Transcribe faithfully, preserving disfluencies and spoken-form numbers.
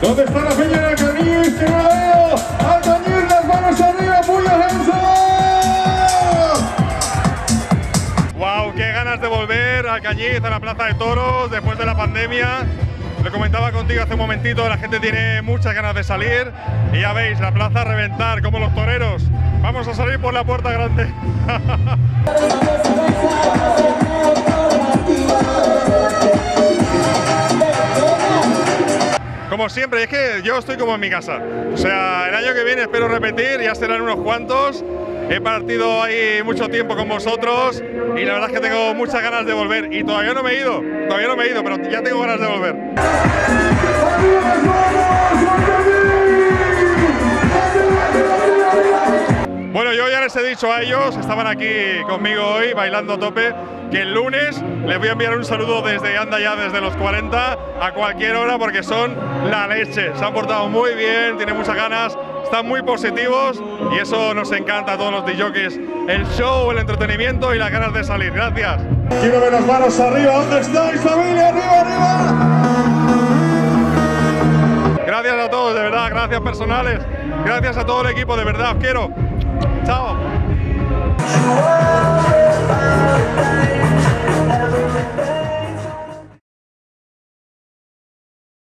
¿Dónde está la peña de Alcañiz? ¡Que no la veo! ¡Alcañiz, las manos arriba, puños densos! ¡Wow! ¡Qué ganas de volver a Alcañiz, a la Plaza de Toros, después de la pandemia! Lo comentaba contigo hace un momentito, la gente tiene muchas ganas de salir y ya veis, la plaza a reventar, como los toreros. Vamos a salir por la puerta grande. Como siempre, es que yo estoy como en mi casa. O sea, el año que viene espero repetir, ya serán unos cuantos. He partido ahí mucho tiempo con vosotros y la verdad es que tengo muchas ganas de volver. Y todavía no me he ido, todavía no me he ido, pero ya tengo ganas de volver. Bueno, yo ya les he dicho a ellos, estaban aquí conmigo hoy bailando a tope, que el lunes les voy a enviar un saludo desde Anda Ya, desde los cuarenta, a cualquier hora, porque son la leche. Se han portado muy bien, tienen muchas ganas, están muy positivos y eso nos encanta a todos los DJs. El show, el entretenimiento y las ganas de salir. Gracias. Quiero ver las manos arriba. ¿Dónde estáis, familia? ¡Arriba, arriba! Gracias a todos, de verdad, gracias personales. Gracias a todo el equipo, de verdad, os quiero. Chao.